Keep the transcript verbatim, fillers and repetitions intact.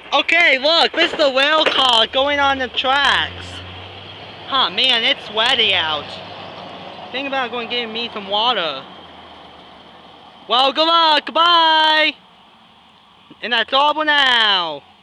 Okay, look, this is the rail car going on the tracks. Huh, man, it's sweaty out. Think about going getting me some water. Well, good luck, goodbye! And that's all for now.